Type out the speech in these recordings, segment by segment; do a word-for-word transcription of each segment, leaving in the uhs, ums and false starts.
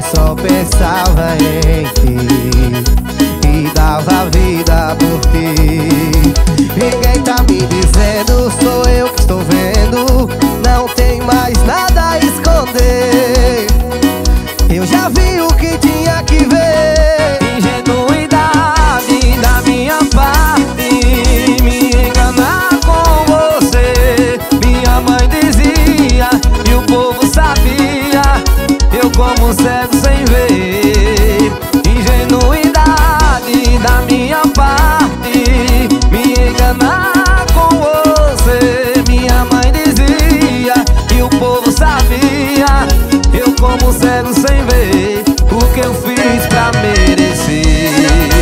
só pensava em ti e dava vida por ti. Ninguém tá me dizendo, sou eu que estou vendo. Não tem mais nada a esconder. Eu já vi o que tinha que ver. Ingenuidade da minha parte, me enganar com você. Minha mãe dizia e o povo sabia, eu como cego sem ver. Ingenuidade da minha parte, me enganar com você. Minha mãe dizia e o povo sabia, eu como cego sem ver. O que eu fiz pra merecer?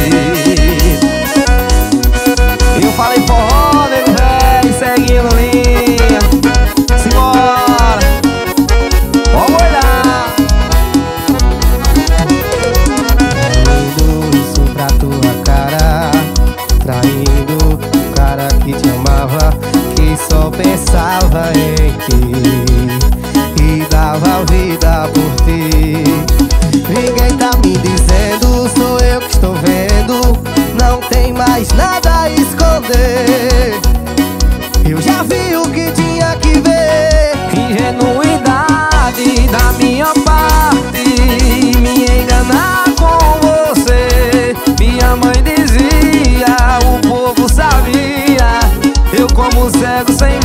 Eu falei forró, nego véi, seguindo linha. Simbora, vamos olhar. Traindo isso pra tua cara, traindo o cara que te amava, que só pensava em ti e dava vida por ti. Ninguém tá me dizendo, sou eu que estou vendo. Não tem mais nada a esconder. Eu já vi o que tinha que ver. Ingenuidade da minha parte, me enganar com você. Minha mãe dizia, o povo sabia, eu como cego sem